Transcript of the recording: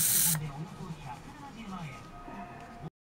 日間でおよそ170万円。